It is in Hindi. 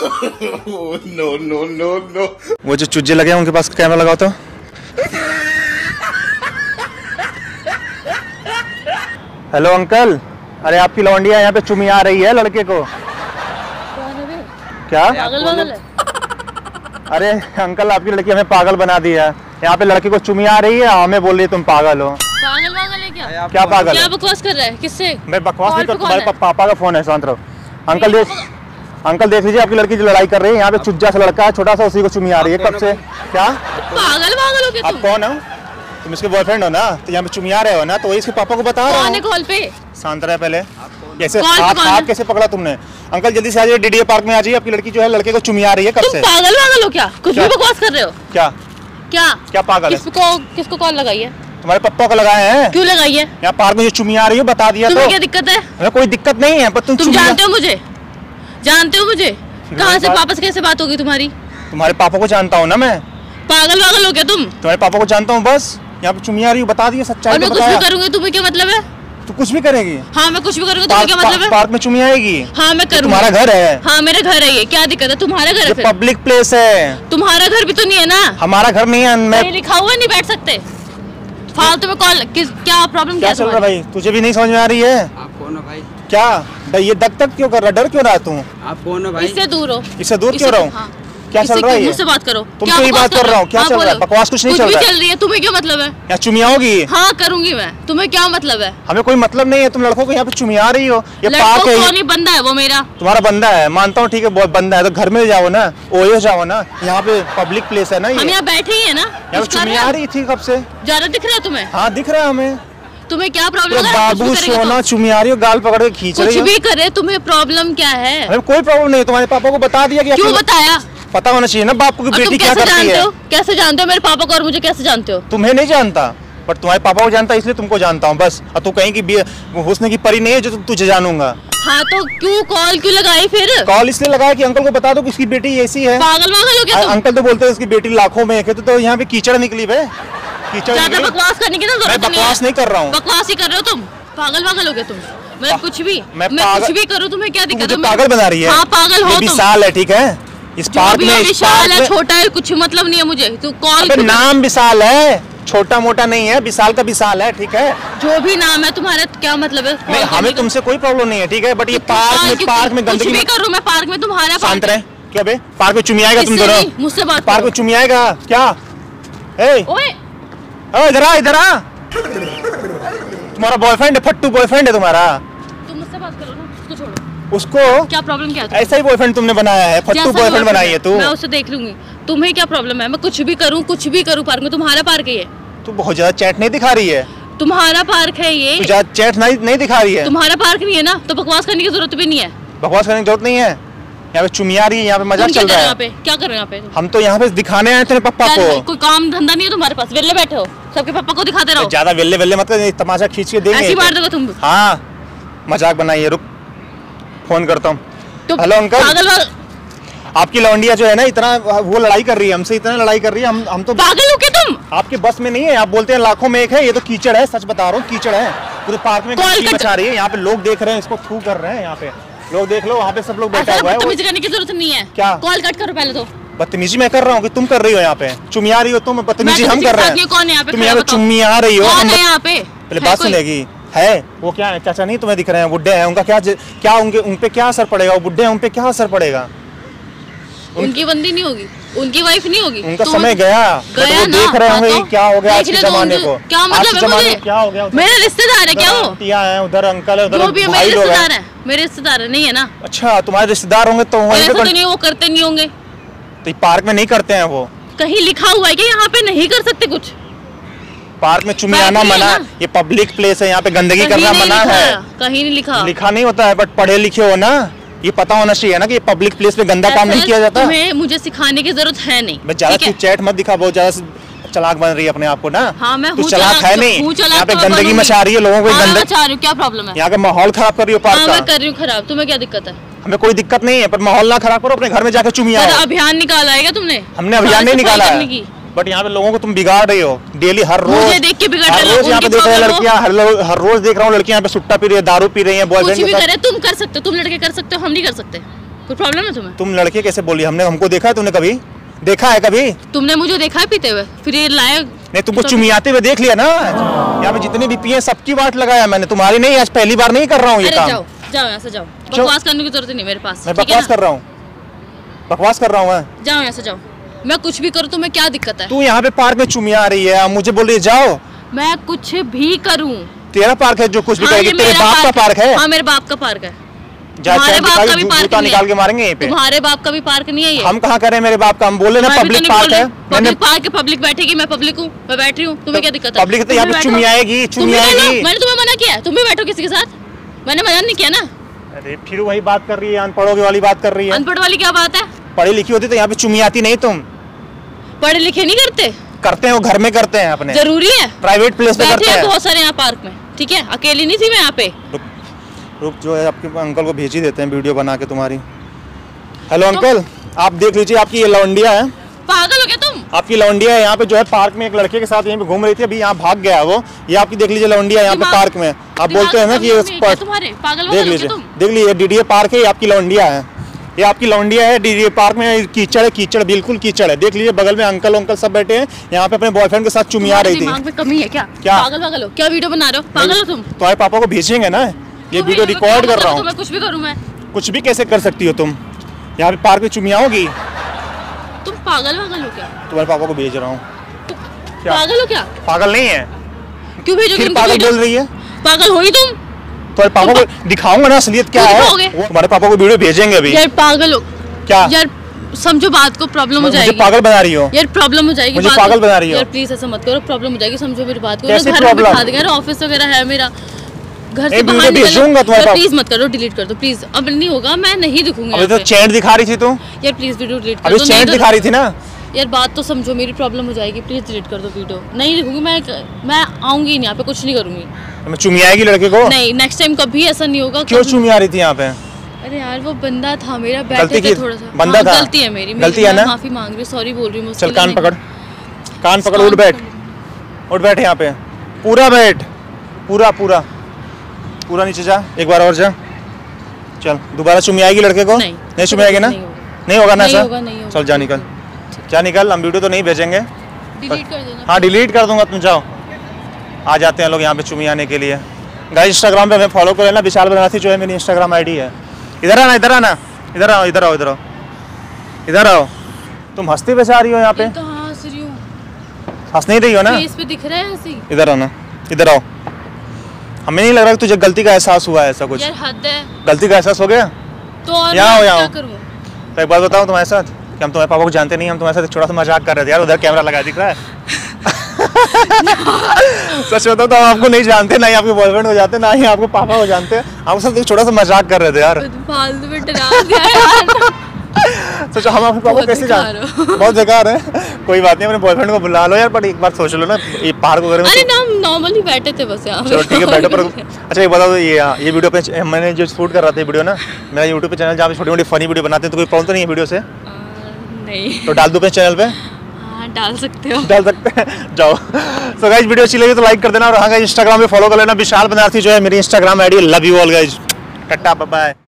No no no no. वो जो चुज्जे लगे हैं उनके पास कैमरा लगाओ तो। हेलो अंकल, अरे आपकी लौंडिया यहाँ पे चुमी आ रही है लड़के को। क्या पागल है? अरे अंकल, आपकी लड़की हमें पागल बना दी है। यहाँ पे लड़के को चुमी आ रही है, हमें बोल रही है तुम पागल हो। पागल है क्या? क्या पागल? क्या बकवास कर रहा है? किससे? मैं बकवास नहीं करता, तुम्हारे पापा का फोन है। शांत रहो। अंकल देख लीजिए, आपकी लड़की जो लड़ाई कर रही है, यहाँ पे चुज्जा सा लड़का है छोटा सा, उसी को चुमी आ रही है। कब से? क्या पागल हो गया? आप कौन हो? तुम इसके बॉयफ्रेंड हो ना, तो यहाँ पे चुमी आ रहे हो ना, तो वही इसके पापा को बता रहा हूँ। कॉल पे शांत रहे पहले। कैसे हाथ कैसे पकड़ा तुमने? अंकल जल्दी से आ जाइए, डीडीए पार्क में आ जाइए। आपकी लड़की जो है लड़के को चुमी आ रही है। कब से? पागल हो क्या? कुछ भी बकवास कर रहे हो क्या? क्या पागल है? किसको कॉल लगाई है? तुम्हारे पप्पा को लगाए हैं। क्यों लगाई है? यहाँ पार्क में जो चुमी आ रही है बता दिया। तुम्हें क्या दिक्कत है? हमें कोई दिक्कत नहीं है, पर तुम जानते हो मुझे? कहाँ से पापा से कैसे बात होगी तुम्हारी? तुम्हारे पापा को जानता हूँ ना मैं। पागल हो क्या तुम? तुम्हारे पापा को जानता हूँ, बस यहाँ पे चुमी आ रही है, बता दिया सच्चाई। मैं कुछ भी करूंगी, तुम्हें क्या मतलब है? तू कुछ भी करेगी? हाँ मैं कुछ भी करूंगी, तुम्हें क्या मतलब है? पार्क में चुमी आएगी? हाँ मैं करूंगी। तुम्हारा घर है? हाँ मेरा घर है। ये क्या दिक्कत है? तुम्हारा घर है? पब्लिक प्लेस है। तुम्हारा घर भी तो नहीं है ना? हमारा घर नहीं है। मैं लिखा हुआ नहीं बैठ सकते। फालतू में कॉल। क्या प्रॉब्लम? क्या चल रहा है भाई? तुझे भी नहीं समझ में आ रही है? आप कौन हो भाई? क्या ये दक क्यों कर रहा? डर क्यों रहा तू? आप कौन हो भाई? इससे दूर हो। इससे दूर क्यों रहूं? हाँ। क्या चल रहा है? मुझसे बात करो। तुमसे ही बात कर रहा हूँ। क्या चल रहा है? बकवास कुछ नहीं चल रहा है। चल रही है। तुम्हें क्या मतलब है? क्या चुमी आओगी? हाँ करूंगी मैं। तुम्हें क्या मतलब है? हमें कोई मतलब नहीं है। तुम लड़कों को यहाँ पे चुमी आ रही हो। ये पार्क है। कौन बंदा है वो? मेरा। तुम्हारा बंदा है, मानता हूँ, ठीक है, बहुत बंदा है, तो घर में जाओ ना, ओयो जाओ ना। यहाँ पे पब्लिक प्लेस है ना। हम यहाँ बैठे ही है ना। यहाँ चुमी आ रही थी कब से? ज्यादा दिख रहा है तुम्हें? हाँ दिख रहा है हमें। तुम्हें क्या प्रॉब्लम है? बाबू सोना चुमी आ रही हो, गाल पकड़ के खींच रही हो। कुछ भी करे, तुम्हें प्रॉब्लम क्या है? हमें कोई प्रॉब्लम नहीं है। तुम्हारे पापा को बता दिया। क्यों बताया? पता होना चाहिए ना बाप को कि बेटी क्या करती है। कैसे जानते हो मेरे पापा को और मुझे कैसे जानते हो? तुम्हें नहीं जानता, पर तुम्हारे पापा को जानता, इसलिए तुमको जानता हूँ बस। और तू कहीं की हुस्न की परी नहीं है जो तुझे जानूंगा। हाँ तो क्यों कॉल क्यों लगाई फिर? कॉल इसलिए लगाया कि अंकल को बता दो कि उसकी बेटी ऐसी है। पागल हो क्या तुम? अंकल तो बोलते हैं उसकी बेटी लाखों में है। तो यहाँ पे कीचड़ निकली बे। ज़्यादा बकवास करने की जरूरत नहीं है। बकवास नहीं कर रहा हूँ। बकवास ही कर रहे हो तुम। पागल हो गया तुम। मैं कुछ भी करूँ, तुम्हें क्या दिक्कत है? पागल बना रही है। हाँ पागल हो तुम। विशाल है, ठीक है। इस पार्क में विशाल है, छोटा है, कुछ मतलब नहीं है मुझे। तू कॉल नाम विशाल है, छोटा मोटा नहीं है, विशाल का विशाल है, ठीक है। जो भी नाम है तुम्हारा, क्या मतलब है? नहीं, हमें तुमसे कोई प्रॉब्लम नहीं है, ठीक है, बट ये पार्क में गंदगी भी करूँ मैं पार्क में? तुम्हारा शांत रहे। क्या बे? पार्क में चुमी आएगा तुम दोनों? मुझसे बात। पार्क में चुमी आएगा क्या? इधर आ। तुम्हारा बॉयफ्रेंड है, फट्टू बॉयफ्रेंड है तुम्हारा। तुम मुझसे बात करो ना, उसको छोड़ो। उसको क्या प्रॉब्लम? क्या ऐसा ही बॉयफ्रेंड तुमने बनाया है? फट्टू बॉयफ्रेंड बनाई है तू। मैं उसे देख लूंगी। तुम्हें क्या प्रॉब्लम है? मैं कुछ भी करूं पार्क में। तुम्हारा पार्क है ये। तू बहुत ज्यादा चैट नहीं दिखा रही है। तुम्हारा पार्क है ये। तू ज्यादा चैट नहीं दिखा रही है। तुम्हारा पार्क नहीं है ना, तो बकवास करने की जरूरत भी नहीं है। बकवास करने की जरूरत नहीं है। यहाँ पे चुमी आ रही है, यहाँ पे मजाक चल रहा है। क्या कर रहे हो यहाँ पे? हम तो यहाँ पे दिखाने आए थे पापा को। कोई काम धंधा नहीं है तुम्हारे पास? वेले बैठे हो, सबके पापा को दिखाते रहो। ज्यादा वेले मत कर, तमाशा खींच के देंगे। ऐसे मार दोगे तुम। हाँ मजाक बनाइए, रुक फोन करता हूँ। हेलो अंकल, आपकी लौंडिया जो है ना इतना वो लड़ाई कर रही है हमसे, इतना लड़ाई कर रही है। हम तो पागल हो क्या तुम? आपके बस में नहीं है। आप बोलते हैं लाखों में एक है, ये तो कीचड़ है। सच बता रहा हूँ, कीचड़ है। पूरे पार्क में गंदगी मचा रही है। यहाँ पे लोग देख रहे हैं, इसको थू कर रहे हैं। यहाँ पे लोग देख लो, वहाँ पे सब लोग बैठा हुआ है। बदतमीजी करने की जरूरत नहीं है। क्या? कॉल कट करो पहले तो। बदतमीजी मैं कर रहा हूँ कि तुम कर रही हो? यहाँ पे चुमी आ रही हो तुम, बदतमीजी हम कर रहे हैं। कौन है यहाँ पे? तुम यहाँ पे चुमी आ रही हो। कौन है यहाँ पे? पहले बात सुनेगी। है वो क्या है? चाचा नहीं तुम्हें दिख रहे हैं? बुड्ढे हैं, उनका क्या उन पे क्या असर पड़ेगा? वो बुड्ढे हैं, उन पे क्या असर पड़ेगा? उनकी बंदी नहीं होगी, उनकी वाइफ नहीं होगी। उनका समय गया वो देख रहे होंगे क्या हो गया आज के जमाने को। क्या मतलब है? क्या हो गया? मेरे रिश्तेदार है क्या वो? है उधर, अंकल है उधर, जो भी है मेरे रिश्तेदार है। मेरे रिश्तेदार नहीं है ना? अच्छा तुम्हारे रिश्तेदार होंगे तो वहीं पे नहीं, वो करते नहीं होंगे। तो पार्क में नहीं करते हैं वो? कहीं लिखा हुआ है कि यहाँ पे नहीं कर सकते कुछ? पार्क में चुमी आना मना, ये पब्लिक प्लेस है, यहाँ पे गंदगी करना मना है। कहीं नहीं लिखा नहीं होता है, बट पढ़े लिखे हो ना, ये पता होना चाहिए ना कि ये पब्लिक प्लेस पे गंदा काम नहीं किया जाता। तुम्हें मुझे सिखाने की जरूरत है नहीं। मैं ज्यादा चैट मत दिखा, बहुत ज्यादा चलाक बन रही है अपने आप को ना। हाँ मैं हूँ चलाक है नहीं। यहाँ पे गंदगी मचा रही है, लोगों को गंदगी। क्या प्रॉब्लम है? यहाँ का माहौल खराब कर रही हो पार्क का। मैं कर रही हूँ खराब, तुम्हें क्या दिक्कत है? हमें कोई दिक्कत नहीं है, पर माहौल ना खराब करो, अपने घर में जाकर चुमी आओ। अभियान निकाला है क्या तुमने? हमने अभियान नहीं निकाला है, बट यहाँ पे लोगों को तुम बिगाड़ रही हो डेली। हर रोज देख के बिगाड़ हर रोज यहाँ पे देख रहे हैं लड़कियाँ, हर रोज देख रहा हूँ लड़कियाँ यहाँ पे सुट्टा पी रही है, दारू पी रही है, बॉयफ्रेंड के साथ। तुम कर सकते हो, तुम लड़के कर सकते हो, हम नहीं कर सकते। कोई प्रॉब्लम है तुम्हें? तुम लड़के कैसे बोली? हमको देखा है? तुमने कभी देखा है? कभी तुमने मुझे देखा है पीते हुए? फिर ये लाए? नहीं, तुमको चुमियाते हुए देख लिया ना। यहाँ पे जितने भी पिए सबकी बात लगाया मैंने, तुम्हारी नहीं। आज पहली बार नहीं कर रहा हूँ ये काम। जाओ यहाँ से, जाओ। बकवास करने की जरूरत नहीं मेरे पास। मैं बकवास कर रहा हूँ? बकवास कर रहा हूँ? जाओ यहाँ से, जाओ। मैं कुछ भी करूँ तुम्हें क्या दिक्कत है? तू यहाँ पे पार्क में चुमिया आ रही है, मुझे बोल रही है जाओ। मैं कुछ भी करूँ? तेरा पार्क है जो कुछ भी करेगी? तेरे बाप का पार्क है? हाँ, मेरे बाप का पार्क है। तुम्हारे बाप का भी पार्क निकाल के मारेंगे ये पे। तुम्हारे बाप का भी पार्क नहीं है ये। हम कहाँ करें मेरे बाप का? हम बोले ना पब्लिक पार्क है। पब्लिक पार्क है, पब्लिक बैठेगी, मैं पब्लिक हूँ, मैं बैठ रही हूँ, तुम्हें क्या दिक्कत है? पब्लिक तो यहाँ पे चुमियाएगी। मैंने तुम्हें मना किया? तुम भी बैठो किसी के साथ? मैंने मना नहीं किया ना। अरे फिर वही बात कर रही है, अनपढ़ों वाली बात कर रही है। अनपढ़ वाली क्या बात है? पढ़ी लिखी होती तो यहाँ पे चुमियाती नहीं तुम। पढ़े लिखे नहीं करते? करते हैं, वो घर में करते हैं अपने। जरूरी है? प्राइवेट प्लेस पे करते हैं बहुत सारे यहाँ पार्क में। ठीक है, अकेली नहीं थी मैं यहाँ पे। रुक, जो है आपके अंकल को भेज ही देते हैं वीडियो बना के तुम्हारी। हेलो अंकल, आप देख लीजिए, आपकी ये लौंडिया है। पागल हो क्या तुम? आपकी लौंडिया है यहाँ पे जो है पार्क में एक लड़के के साथ यहीं पे घूम रही थी, अभी यहाँ भाग गया वो। ये आपकी देख लीजिए लौंडिया यहाँ पे पार्क में। आप बोलते हैं ना कि देख लीजिए, देख लीजिए डीडीए पार्क है, ये आपकी लौंडिया है। ये आपकी लौंडिया है। डीडीए पार्क में कीचड़ है, कीचड़, बिल्कुल कीचड़ है। देख लीजिए बगल में अंकल सब बैठे हैं, यहाँ पे अपने बॉयफ्रेंड के साथ चुमिया रही थी। दिमाग में कमी है क्या? क्या पागल हो? क्या वीडियो बना रहे हो? पागल हो तुम? तुम्हारे पापा को भेजेंगे ना, ये वीडियो रिकॉर्ड कर रहा हूँ। कुछ भी करूँ मैं? कुछ भी कैसे कर सकती हो तुम? यहाँ पे पार्क में चुमियाओगी? तुम पागल हो क्या? तुम्हारे पापा को भेज रहा हूँ। पागल हो क्या? पागल नहीं है। क्यों भेजोगे? पागल बोल रही है। पागल हो ही तुम? तुम्हारे पापा को दिखाऊंगा ना असलियत क्या है। तुम्हारे पापा को वीडियो भेजेंगे अभी। यार पागल हो क्या? यार समझो बात को, प्रॉब्लम हो जाएगी। मुझे पागल बना रही हो यार, प्रॉब्लम हो जाएगी। मुझे पागल बना रही हो यार प्लीज ऐसा मत करो, प्रॉब्लम हो जाएगी, समझो मेरी बात को। कैसे घर में बिठा देंगे, ऑफिस वगैरह है मेरा, घर से बाहर निकलूंगा। प्लीज मत करो, डिलीट कर दो प्लीज। अब नहीं होगा, मैं नहीं दिखूंगा। अभी तो चैट दिखा रही थी तू। यार प्लीज वीडियो डिलीट कर दो। अभी चैट दिखा रही थी ना यार, बात तो समझो, मेरी प्रॉब्लम हो जाएगी, प्लीज डिलीट कर दो वीडियो। नहीं दिखूंगी मैं आऊंगी नहीं यहाँ पे, कुछ नहीं करूंगी। मैं चुमियाएगी लड़के को? नहीं, नेक्स्ट टाइम कभी ऐसा नहीं होगा। क्यों चुमिया रही थी यहाँ पे? अरे यार वो बंदा था मेरा, बैठे थे थोड़ा सा। बंदा था? गलती है मेरी, गलती है ना? माफी मांग रही हूँ, सॉरी बोल रही हूँ। चल कान पकड़, कान पकड़, उठ बैठ, उठ बैठ यहाँ पे, पूरा बैठ, पूरा पूरा पूरा नीचे जा, एक बार और जा। चल, दोबारा चुमियाएगी लड़के को? नहीं चुमियाएगी ना? नहीं होगा ना ऐसा? चल जा, निकल जा, निकल। हम वीडियो तो नहीं भेजेंगे, डिलीट कर देना। हाँ डिलीट कर दूंगा, तुम जाओ। आ जाते हैं लोग यहाँ पे चुमियाने के लिए। गाइस इंस्टाग्राम पे हमें फॉलो कर लेना, विशाल बनारसी जो है मेरी इंस्टाग्राम आईडी है। इधर आना, इधर आना, इधर आओ, इधर आओ, इधर आओ, इधर आओ। तुम हंसते वैसे आ रही हो यहाँ पे? हंस नहीं रही हो ना? फेस पे दिख रहा है हंसी। इधर आना, इधर आओ। हमें नहीं लग रहा कि तुझे गलती का एहसास हुआ है ऐसा कुछ? यार हद है। गलती का एहसास हो गया तो और यहाँ क्या करूं? तो एक बात बताऊं तुम्हारे साथ कि हम तुम्हारे पापा को जानते नहीं, हम तुम्हारे साथ छोटा सा मजाक कर रहे थे यार। उधर कैमरा लगा दिख रहा है। सच बताओ तो हम आपको नहीं जानते, ना ही आपके बॉयफ्रेंड हो जाते, ना ही आपके पापा हो जानते। हम सब छोटा सा मजाक कर रहे थे यार। फालतू में डरा दिया यार। सोचो हम अपने पापा कैसे जानते? बहुत बेकार है। कोई बात नहीं, अपने बॉयफ्रेंड को बुला लो यार, पर एक बार सोच लो ना, ये पार्क वगैरह में। अरे ना, हम नॉर्मली बैठे थे बस यहाँ। चलो ठीक है, बैठो। पर अच्छा ये बताओ, ये वीडियो पे मैंने जो शूट कर रहा था वीडियो ना, मेरा यूट्यूब पे चैनल जहाँ पे छोटी मोटी फनी वीडियो बनाते हैं, तो कोई प्रॉब्लम तो नहीं है वीडियो से? नहीं। तो डाल दो अपने चैनल पे? डाल सकते हो। डाल सकते हैं, जाओ। सो गाइस वीडियो अच्छी लगी तो लाइक कर देना, और हाँ गाइस इंस्टाग्राम पे फॉलो कर लेना, विशाल बनारसी जो है मेरी Instagram ID. Love you all guys, tata bye bye.